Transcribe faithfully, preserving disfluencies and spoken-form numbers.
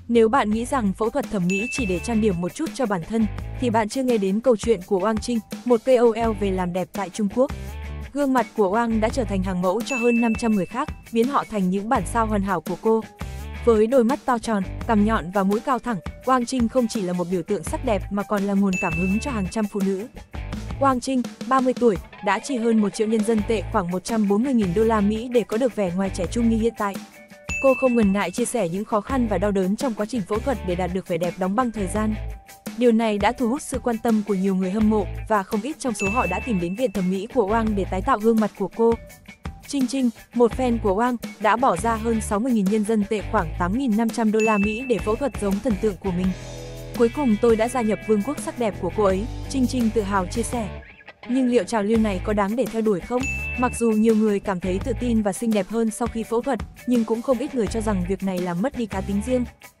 Nếu bạn nghĩ rằng phẫu thuật thẩm mỹ chỉ để trang điểm một chút cho bản thân, thì bạn chưa nghe đến câu chuyện của Wang Trinh, một ca o lờ về làm đẹp tại Trung Quốc. Gương mặt của Wang đã trở thành hàng mẫu cho hơn năm trăm người khác, biến họ thành những bản sao hoàn hảo của cô. Với đôi mắt to tròn, cằm nhọn và mũi cao thẳng, Wang Trinh không chỉ là một biểu tượng sắc đẹp mà còn là nguồn cảm hứng cho hàng trăm phụ nữ. Wang Trinh, ba mươi tuổi, đã chi hơn một triệu nhân dân tệ khoảng một trăm bốn mươi nghìn đô la Mỹ để có được vẻ ngoài trẻ trung như hiện tại. Cô không ngần ngại chia sẻ những khó khăn và đau đớn trong quá trình phẫu thuật để đạt được vẻ đẹp đóng băng thời gian. Điều này đã thu hút sự quan tâm của nhiều người hâm mộ và không ít trong số họ đã tìm đến viện thẩm mỹ của Wang để tái tạo gương mặt của cô. Trinh Trinh, một fan của Wang, đã bỏ ra hơn sáu mươi nghìn nhân dân tệ khoảng tám nghìn năm trăm đô la Mỹ để phẫu thuật giống thần tượng của mình. Cuối cùng tôi đã gia nhập vương quốc sắc đẹp của cô ấy, Trinh Trinh tự hào chia sẻ. Nhưng liệu trào lưu này có đáng để theo đuổi không? Mặc dù nhiều người cảm thấy tự tin và xinh đẹp hơn sau khi phẫu thuật, nhưng cũng không ít người cho rằng việc này làm mất đi cá tính riêng.